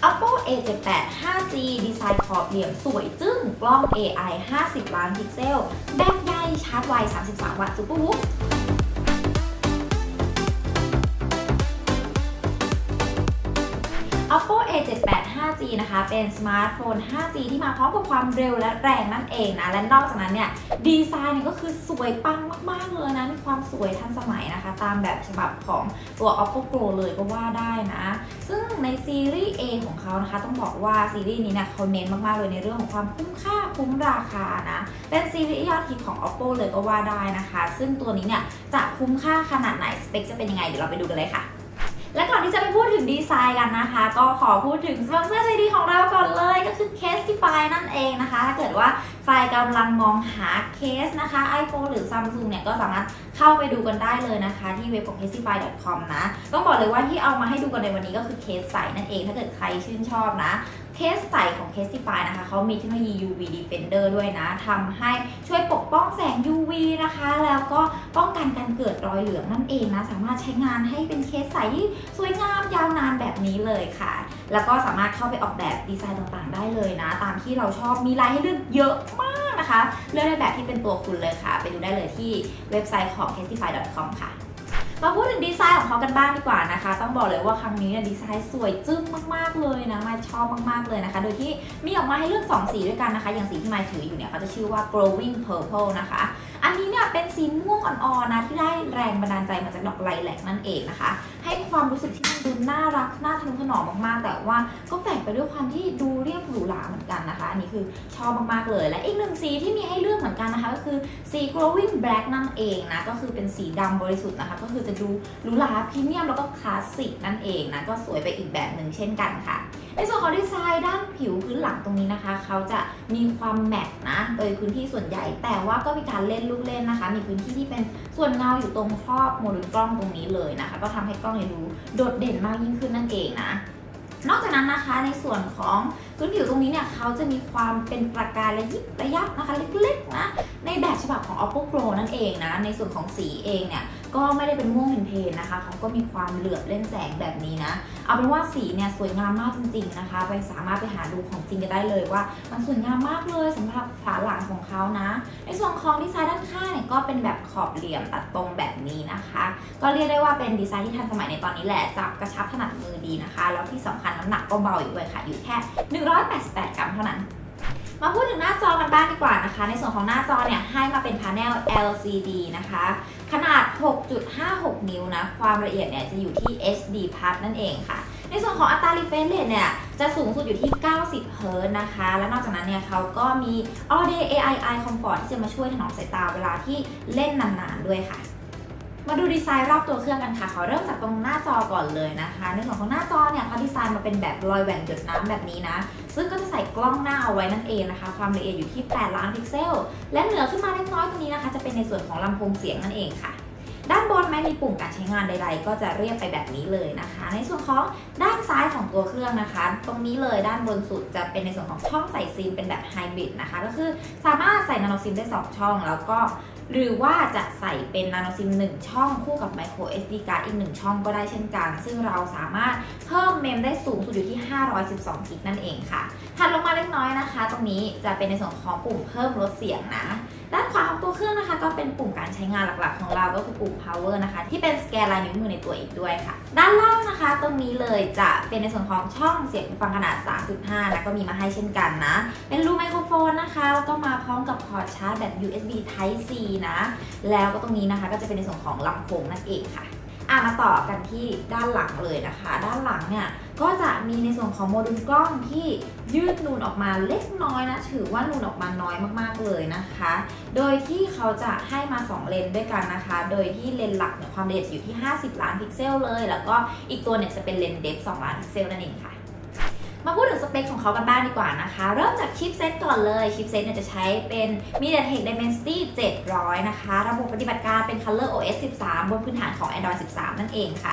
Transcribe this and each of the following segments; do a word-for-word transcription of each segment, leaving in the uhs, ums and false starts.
Oppo เอ เจ็ดแปด ห้าจี ดีไซน์ขอบเหลี่ยมสวยจึ้งกล้อง เอ ไอ ห้าสิบล้านพิกเซลแบตใหญ่ชาร์จไวสามสิบสามวัตต์ซุปเปอร์วูฟOppo เอ เจ็ดแปด ห้าจี นะคะเป็นสมาร์ทโฟน ห้าจี ที่มาพร้อมกับความเร็วและแรงนั่นเองนะและนอกจากนั้นเนี่ยดีไซน์เนี่ยก็คือสวยปังมากๆเลยนะมีความสวยทันสมัยนะคะตามแบบฉบับของตัว Oppo Pro เลยก็ว่าได้นะซึ่งในซีรีส์ A ของเขานะคะต้องบอกว่าซีรีส์นี้เนี่ยเขาเน้นมากๆเลยในเรื่องของความคุ้มค่าคุ้มราคานะเป็นซีรีส์ยอดฮิตของ Oppo เลยก็ว่าได้นะคะซึ่งตัวนี้เนี่ยจะคุ้มค่าขนาดไหนสเปคจะเป็นยังไงเดี๋ยวเราไปดูกันเลยค่ะและก่อนที่จะไปพูดถึงดีไซน์กันนะคะก็ขอพูดถึงสปอนเซอร์ใจดีของเราก่อนเลยก็คือ Casetify นั่นเองนะคะถ้าเกิดว่าใครกำลังมองหาเคสนะคะ iPhone หรือ Samsung เนี่ยก็สามารถเข้าไปดูกันได้เลยนะคะที่เว็บของ casetify ดอท คอม นะต้องบอกเลยว่าที่เอามาให้ดูกันในวันนี้ก็คือเคสใสนั่นเองถ้าเกิดใครชื่นชอบนะเคสใสของ Casetify นะคะเขามีเทคโนโลยี ยู วี Defender ด้วยนะทำให้ช่วยปกป้องแสง ยู วี นะคะแล้วก็ป้องกันการเกิดรอยเหลืองนั่นเองนะสามารถใช้งานให้เป็นเคสใสที่สวยงามยาวนานแบบนี้เลยค่ะแล้วก็สามารถเข้าไปออกแบบดีไซน์ต่างๆได้เลยนะตามที่เราชอบมีลายให้เลือกเยอะมากนะคะเลือกในแบบที่เป็นตัวคุณเลยค่ะไปดูได้เลยที่เว็บไซต์ของ casetify ดอท คอม ค่ะมาพูดถึงดีไซน์ของเขากันบ้างดีกว่านะคะต้องบอกเลยว่าครั้งนี้ดีไซน์สวยจึ้งมากๆเลยนะมาชอบมากๆเลยนะคะโดยที่มีออกมาให้เลือกสองสีด้วยกันนะคะอย่างสีที่มาถืออยู่เนี่ยเขาจะชื่อว่า glowing purple นะคะอันนี้เนี่ยเป็นสีม่วงอ่อนๆนะที่ได้แรงบันดาลใจมาจากดอกไลแลกนั่นเองนะคะให้ความรู้สึกที่มันดูน่ารักน่าทะนุถนอมมากๆแต่ว่าก็แฝงไปด้วยความที่ดูเรียบหรูหราเหมือนกันนะคะอันนี้คือชอบมากๆเลยและอีกหนึ่งสีที่มีให้เลือกเหมือนกันนะคะก็คือสี glowing black นั่นเองนะก็คือเป็นสีดำบริสุทธิ์นะคะก็คือจะดูหรูหราพรีเมียมแล้วก็คลาสสิกนั่นเองนะก็สวยไปอีกแบบหนึ่งเช่นกันค่ะในส่วนของดีไซน์ด้านผิวพื้นหลังตรงนี้นะคะเขาจะมีความแมตต์นะโดยพื้นที่ส่วนใหญ่แต่ว่าก็มีการเล่นลูกเล่นนะคะมีพื้นที่ที่เป็นส่วนเงาอยู่ตรงครอบโมดูลกล้องตรงนี้เลยนะคะก็ทำให้กล้องเนี่ยดูโดดเด่นมากยิ่งขึ้นนั่นเองนะนอกจากนั้นนะคะในส่วนของพื้นผิวตรงนี้เนี่ยเขาจะมีความเป็นประกายระยิบระยับนะคะเล็กๆนะในแบบฉบับของ Oppo Pro นั่นเองนะในส่วนของสีเองเนี่ยก็ไม่ได้เป็นม่วงเพลนๆนะคะเขาก็มีความเหลือบเล่นแสงแบบนี้นะเอาเป็นว่าสีเนี่ยสวยงามมากจริงๆนะคะไปสามารถไปหาดูของจริงกันได้เลยว่ามันสวยงามมากเลยสำหรับฝาหลังของเขานะในส่วนของดีไซน์ด้านข้างเนี่ยก็เป็นแบบขอบเหลี่ยมตัดตรงแบบนี้นะคะก็เรียกได้ว่าเป็นดีไซน์ที่ทันสมัยในตอนนี้แหละจับกระชับถนัดมือดีนะคะแล้วที่สำคัญน้ำหนักก็เบาอีกด้วยค่ะอยู่แค่หนึ่งร้อยแปดสิบแปดกรัมเท่านั้นมาพูดถึงหน้าจอกันบ้างดีกว่านะคะในส่วนของหน้าจอเนี่ยให้มาเป็นพาเนล แอล ซี ดี นะคะขนาด หกจุดห้าหก นิ้วนะความละเอียดเนี่ยจะอยู่ที่ เอช ดี พลัส นั่นเองค่ะในส่วนของอัตรา refresh rate เนี่ยจะสูงสุดอยู่ที่เก้าสิบเฮิร์ตซ์นะคะและนอกจากนั้นเนี่ยเขาก็มี All Day เอ ไอ Eye Comfort ที่จะมาช่วยถนอมสายตาเวลาที่เล่นนานๆด้วยค่ะมาดูดีไซน์รอบตัวเครื่องกันค่ะขอเริ่มจากตรงหน้าจอก่อนเลยนะคะในส่วนของหน้าจอเนี่ยเขาดีไซน์มาเป็นแบบรอยแหว่งหยดน้ำแบบนี้นะซึ่งก็จะใส่กล้องหน้าเอาไว้นั่นเองนะคะความละเอียดอยู่ที่แปดล้านพิกเซลและเหนือขึ้นมาเล็กน้อยตรงนี้นะคะจะเป็นในส่วนของลำโพงเสียงนั่นเองค่ะด้านบนไม่มีปุ่มการใช้งานใดๆก็จะเรียบไปแบบนี้เลยนะคะในส่วนของด้านซ้ายของตัวเครื่องนะคะตรงนี้เลยด้านบนสุดจะเป็นในส่วนของช่องใส่ซิมเป็นแบบไฮบริดนะคะก็คือสามารถใส่นาโนซิมได้สองช่องแล้วก็หรือว่าจะใส่เป็นนาโนซิมหนึ่งช่องคู่กับ micro เอส ดี card อีกหนึ่งช่องก็ได้เช่นกันซึ่งเราสามารถเพิ่มเมมได้สูงสุดอยู่ที่ห้าร้อยสิบสองกิกนั่นเองค่ะถัดลงมาเล็กน้อยนะคะตรงนี้จะเป็นในส่วนของปุ่มเพิ่มลดเสียงนะด้านขวาของตัวเครื่องนะคะก็เป็นปุ่มการใช้งานหลักๆของเราก็คือปุ่ม power นะคะที่เป็นสแกนลายนิ้วมือในตัวอีกด้วยค่ะด้านล่างนะคะตรงนี้เลยจะเป็นในส่วนของช่องเสียงหูฟังขนาด สามจุดห้า นะก็มีมาให้เช่นกันนะเป็นรูไมโครโฟนนะคะแล้วก็มาพร้อมกับพอร์ตชาร์จแบบ ยู เอส บี Type C นะแล้วก็ตรงนี้นะคะก็จะเป็นในส่วนของลำโพงนั่นเองค่ะอ่ะมาต่อกันที่ด้านหลังเลยนะคะด้านหลังเนี่ยก็จะมีในส่วนของโมดูลกล้องที่ยืดนูนออกมาเล็กน้อยนะถือว่านูนออกมาน้อยมากๆเลยนะคะโดยที่เขาจะให้มาสองเลนด้วยกันนะคะโดยที่เลนหลักเนี่ยความละเอียดอยู่ที่ห้าสิบล้านพิกเซลเลยแล้วก็อีกตัวเนี่ยจะเป็นเลนเดฟสองล้านพิกเซลนั่นเองค่ะมาพูดถึงสเปคของเขากันบ้างดีกว่านะคะเริ่มจากชิปเซตก่อนเลยชิปเซตเนี่ยจะใช้เป็น MediaTek Dimensity เจ็ดร้อยนะคะระบบปฏิบัติการเป็น ColorOS สิบสามบนพื้นฐานของ Android สิบสามนั่นเองค่ะ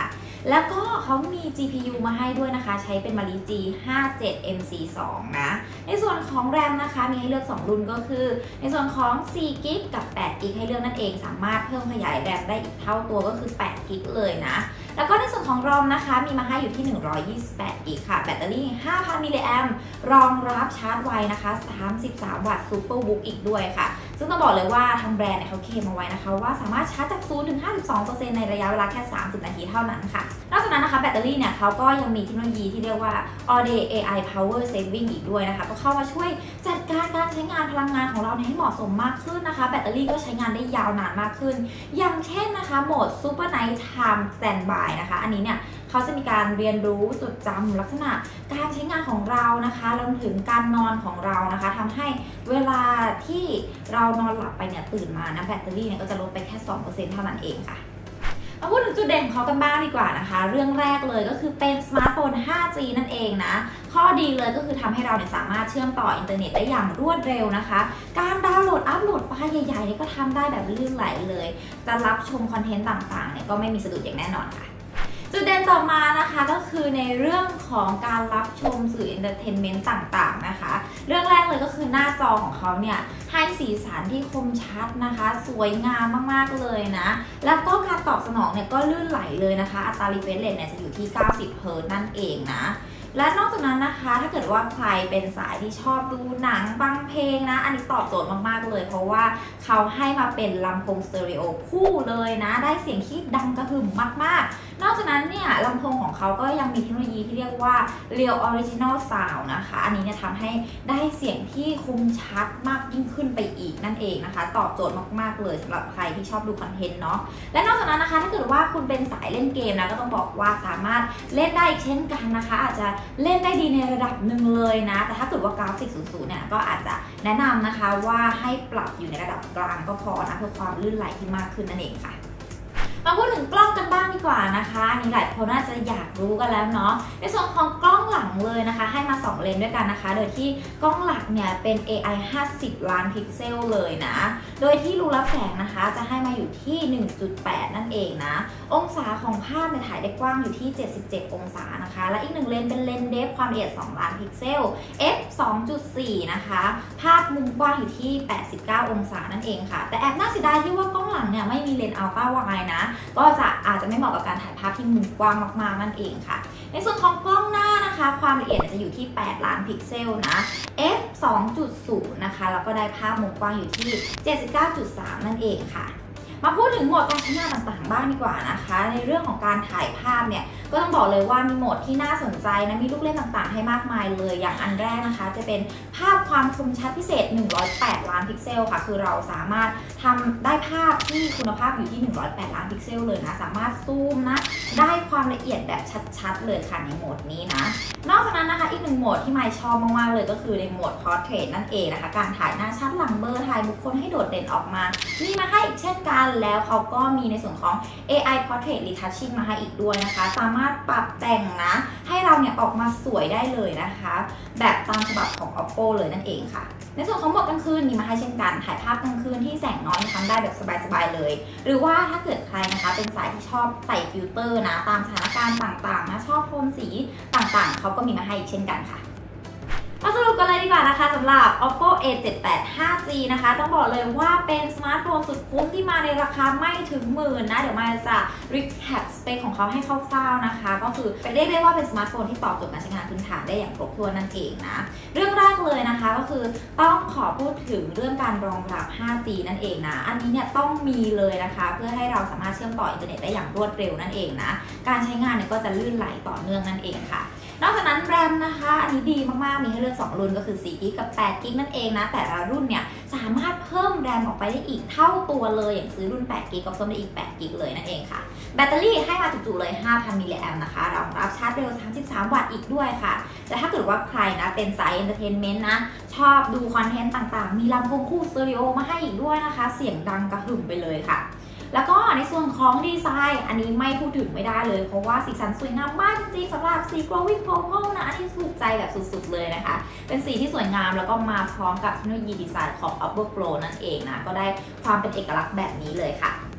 แล้วก็เขามี จี พี ยู มาให้ด้วยนะคะใช้เป็น Mali จี ห้าเจ็ด เอ็ม ซี สอง นะในส่วนของ แรม นะคะมีให้เลือกสองรุ่นก็คือในส่วนของ สี่ กิกะ กับ แปด กิกะ ให้เลือกนั่นเองสามารถเพิ่มขยายแรมได้อีกเท่าตัวก็คือ แปด กิกะ เลยนะแล้วก็ในส่วนของ รอม นะคะมีมาให้อยู่ที่ หนึ่งร้อยยี่สิบแปด กิกะ ค่ะแบตเตอรี่ ห้าพัน มิลลิแอมป์รองรับชาร์จไวนะคะ สามสิบสาม วัตต์ซูเปอร์บุ๊กอีกด้วยค่ะซึ่งต้องบอกเลยว่าทางแบรนด์เนี่ยเขาเคลมเอาไว้นะคะว่าสามารถชาร์จจาก ศูนย์ ถึง ห้าสิบสองเปอร์เซ็นต์ ในระยะเวลาแค่ สามสิบ นาทีเท่านั้นค่ะนอกจากนั้นนะคะแบตเตอรี่เนี่ยเขาก็ยังมีเทคโนโลยีที่เรียกว่า all day เอ ไอ power saving อีกด้วยนะคะก็เข้ามาช่วยจัดการการใช้งานพลังงานของเราให้เหมาะสมมากขึ้นนะคะแบตเตอรี่ก็ใช้งานได้ยาวนานมากขึ้นอย่างเช่นนะคะโหมด super night time standby นะคะอันนี้เนี่ยเขาจะมีการเรียนรู้จดจำลักษณะการใช้งานของเรานะคะรวมถึงการนอนของเรานะคะทำให้เวลาที่เรานอนหลับไปเนี่ยตื่นมานะแบตเตอรี่เนี่ยก็จะลดไปแค่ สองเปอร์เซ็นต์ เท่านั้นเองค่ะมาพูดถึงจุดเด่นของเขากันบ้างดีกว่านะคะเรื่องแรกเลยก็คือเป็นสมาร์ทโฟน ห้าจี นั่นเองนะข้อดีเลยก็คือทำให้เราเนี่ยสามารถเชื่อมต่ออินเทอร์เน็ตได้อย่างรวดเร็วนะคะการดาวน์โหลดอัปโหลดไฟล์ใหญ่ๆนี่ก็ทำได้แบบลื่นไหลเลยจะรับชมคอนเทนต์ต่างๆเนี่ยก็ไม่มีสะดุดอย่างแน่นอนค่ะจุดเด่นต่อมานะคะก็คือในเรื่องของการรับชมสื่อเอนเตอร์เทนเมนต์ต่างๆนะคะเรื่องแรกเลยก็คือหน้าจอของเขาเนี่ยให้สีสันที่คมชัดนะคะสวยงามมากๆเลยนะแล้วก็การตอบสนองเนี่ยก็ลื่นไหลเลยนะคะอัตรา refresh rate เนี่ยจะอยู่ที่ เก้าสิบ เฮิร์ตซ์นั่นเองนะและนอกจากนั้นนะคะถ้าเกิดว่าใครเป็นสายที่ชอบดูหนังฟังเพลงนะอันนี้ตอบโจทย์มากๆเลยเพราะว่าเขาให้มาเป็นลำโพงสเตอริโอคู่เลยนะได้เสียงที่ดังกระหึ่มมากๆนอกจากนั้นเนี่ยลำโพงของเขาก็ยังมีเทคโนโลยีที่เรียกว่า Real Original Sound นะคะอันนี้เนี่ยทำให้ได้เสียงที่คมชัดมากยิ่งขึ้นไปอีกนั่นเองนะคะตอบโจทย์มากๆเลยสำหรับใครที่ชอบดูคอนเทนต์เนาะและนอกจากนั้นนะคะถ้าเกิดว่าคุณเป็นสายเล่นเกมนะก็ต้องบอกว่าสามารถเล่นได้เช่นกันนะคะอาจจะเล่นได้ดีในระดับหนึ่งเลยนะแต่ถ้าเกิดว่ากราฟิกสูงๆเนี่ยก็อาจจะแนะนำนะคะว่าให้ปรับอยู่ในระดับกลางก็พอนะเพื่อความลื่นไหลที่มากขึ้นนั่นเองค่ะมาพูดถึงกล้องกันบ้างดีกว่านะคะนี่หลายคนน่าจะอยากรู้กันแล้วเนาะในส่วนของกล้องหลังเลยนะคะให้มาสองเลนส์ด้วยกันนะคะโดยที่กล้องหลักเนี่ยเป็น เอ ไอ ห้าสิบ ล้านพิกเซลเลยนะโดยที่รูรับแสงนะคะจะให้มาอยู่ที่ หนึ่งจุดแปด นั่นเองนะองศาของภาพเนี่ยถ่ายได้กว้างอยู่ที่เจ็ดสิบเจ็ดองศานะคะและอีกหนึ่งเลนส์เป็นเลนส์เดฟความละเอียดสองล้านพิกเซล เอฟ สองจุดสี่ นะคะภาพมุมกว้างอยู่ที่แปดสิบเก้าองศานั่นเองค่ะแต่แอบน่าเสียดายที่ว่ากล้องหลังเนี่ยไม่มีเลนส์อัลตร้าไวด์นะก็จะอาจจะไม่เหมาะกับการถ่ายภาพที่มุมกว้างมากๆนั่นเองค่ะในส่วนของกล้องหน้านะคะความละเอียดจะอยู่ที่แปดล้านพิกเซลนะ เอฟ สองจุดศูนย์ นะคะแล้วก็ได้ภาพมุมกว้างอยู่ที่ เจ็ดสิบเก้าจุดสาม นั่นเองค่ะมาพูดถึงโหมดการใช้งานต่างๆบ้างดีกว่านะคะในเรื่องของการถ่ายภาพเนี่ยก็ต้องบอกเลยว่ามีโหมดที่น่าสนใจนะมีลูกเล่นต่างๆให้มากมายเลยอย่างอันแรกนะคะจะเป็นภาพความคมชัดพิเศษหนึ่งร้อยแปดล้านพิกเซลค่ะคือเราสามารถทำได้ภาพที่คุณภาพอยู่ที่หนึ่งร้อยแปดล้านพิกเซลเลยนะสามารถซูมนะได้ความละเอียดแบบชัดๆเลยค่ะในโหมดนี้นะนอกจากนั้นนะคะอีกหนึ่งโหมดที่ไมค์ชอบมากๆเลยก็คือในโหมด Portrait นั่นเองนะคะการถ่ายหน้าชัดหลังเบลอถ่ายบุคคลให้โดดเด่นออกมามีมาให้อีกเช่นกันแล้วเขาก็มีในส่วนของ เอ ไอ Portrait Retouching มาให้อีกด้วยนะคะสามารถปรับแต่งนะให้เราเนี่ยออกมาสวยได้เลยนะคะแบบตามฉบับของ Oppo เลยนั่นเองค่ะในส่วนของโหมดกลางคืนมีมาให้เช่นกันถ่ายภาพกลางคืนที่แสงน้อยทำได้แบบสบายๆเลยหรือว่าถ้าเกิดใครนะคะเป็นสายที่ชอบใส่ฟิลเตอร์นะตามสถานการณ์ต่างๆนะชอบโทนสีต่างๆเขาก็มีมาให้อีกเช่นกันค่ะมาสรุปกันเลยดีกว่านะคะสำหรับ Oppo เอ เจ็ดแปด ห้าจี นะคะต้องบอกเลยว่าเป็นสมาร์ทโฟนสุดคุ้มที่มาในราคาไม่ถึงหมื่นนะเดี๋ยวมาจะ recap สเปคของเขาให้คร่าวๆนะคะก็คือเรียกได้ว่าเป็นสมาร์ทโฟนที่ตอบโจทย์การใช้งานพื้นฐานได้อย่างครบถ้วนนั่นเองนะเรื่องแรกเลยนะคะก็คือต้องขอพูดถึงเรื่องการรองรับ ห้าจี นั่นเองนะอันนี้เนี่ยต้องมีเลยนะคะเพื่อให้เราสามารถเชื่อมต่ออินเทอร์เน็ตได้อย่างรวดเร็วนั่นเองนะการใช้งานเนี่ยก็จะลื่นไหลต่อเนื่องนั่นเองค่ะนอกจากนั้นแรมนะคะอันนี้ดีมากๆมีให้เลือกสองรุ่นก็คือ สี่ กิกะ กับ แปด กิกะ นั่นเองนะแต่ละรุ่นเนี่ยสามารถเพิ่มแรมออกไปได้อีกเท่าตัวเลยอย่างซื้อรุ่น แปด กิกะ ก็เพิ่มได้อีก แปด กิกะ เลยนั่นเองค่ะแบตเตอรี่ให้มาจุๆเลย ห้าพัน มิลลิแอมป์นะคะรองรับชาร์จเร็ว สามสิบสาม วัตต์อีกด้วยค่ะแต่ถ้าเกิดว่าใครนะเป็นสายเอนเตอร์เทนเมนต์นะชอบดูคอนเทนต์ต่างๆมีลำโพงคู่สเตอริโอมาให้อีกด้วยนะคะเสียงดังกระหึ่มไปเลยค่ะแล้วก็ในส่วนของดีไซน์อันนี้ไม่พูดถึงไม่ได้เลยเพราะว่าสีสันสวยงามมากจริงๆสำหรับสี glowing purple นะอันนี้ถูกใจแบบสุดๆเลยนะคะเป็นสีที่สวยงามแล้วก็มาพร้อมกับเทคโนโลยีดีไซน์ของ Oppo Pro นั่นเองนะก็ได้ความเป็นเอกลักษณ์แบบนี้เลยค่ะ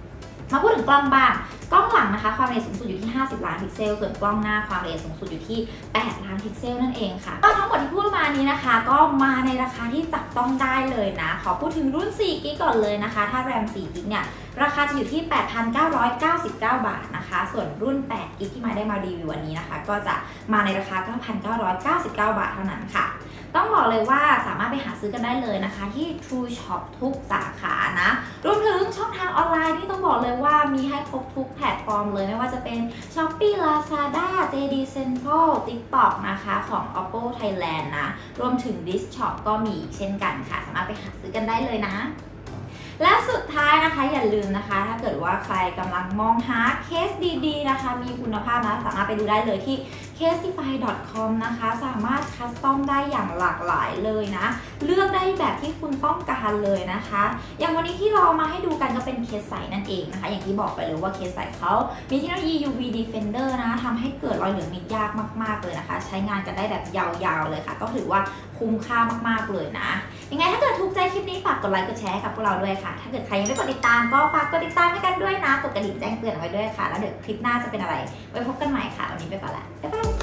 มาพูดถึงกล้องบ้างกล้องหลังนะคะความละเอียดสูงสุดอยู่ที่ห้าสิบล้านพิกเซลส่วนกล้องหน้าความละเอียดสูงสุดอยู่ที่แปดล้านพิกเซลนั่นเองค่ะก็ทั้งหมดที่พูดมานี้นะคะก็มาในราคาที่จับต้องได้เลยนะขอพูดถึงรุ่นสี่กิกะไบต์ก่อนเลยนะคะถ้าแรมสี่กิกะไบต์เนี่ยราคาจะอยู่ที่ แปดพันเก้าร้อยเก้าสิบเก้า บาทนะคะส่วนรุ่นแปดกิกะไบต์ที่มาได้มารีวิววันนี้นะคะก็จะมาในราคา เก้าพันเก้าร้อยเก้าสิบเก้า บาทเท่านั้นค่ะต้องบอกเลยว่าสามารถไปหาซื้อกันได้เลยนะคะที่ True Shop ทุกสาขานะรวมถึงช่องทางออนไลน์ที่ต้องบอกเลยว่ามีให้ครบทุกแพลตฟอร์มเลยไม่ว่าจะเป็น Shopee Lazada เจ ดี Central TikTok นะคะของ Oppo Thailand นะรวมถึง Dish Shop ก็มีเช่นกันค่ะสามารถไปหาซื้อกันได้เลยนะและสุดท้ายนะคะอย่าลืมนะคะถ้าเกิดว่าใครกำลังมองหาเคสดีๆนะคะมีคุณภาพนะสามารถไปดูได้เลยที่ เคสติฟาย ดอท คอม นะคะสามารถคัสตอมได้อย่างหลากหลายเลยนะเลือกได้แบบที่คุณต้องการเลยนะคะอย่างวันนี้ที่เรามาให้ดูกันก็เป็นเคสใสนั่นเองนะคะอย่างที่บอกไปเลยว่าเคสใสเขามีเทคโนโลยี ยู วี Defender นะทำให้เกิดรอยเหลืองนี่ยากมากๆเลยนะคะใช้งานกันได้แบบยาวๆเลยค่ะก็ถือว่าคุ้มค่ามากๆเลยนะยังไงถ้าเกิดถูกใจคลิปนี้ฝากกดไลค์กดแชร์กับพวกเราด้วยค่ะถ้าเกิดใครยังไม่กดติดตามก็ฝากกดติดตามให้กันด้วยนะกดกระดิ่งแจ้งเตือนไว้ด้วยค่ะแล้วเดี๋ยวคลิปหน้าจะเป็นอะไรไว้พบกันใหม่ค่ะวันนี้ไปก่อนละบ๊ายบาย